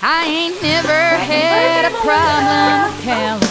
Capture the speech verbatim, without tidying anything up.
I ain't never had a problem with California.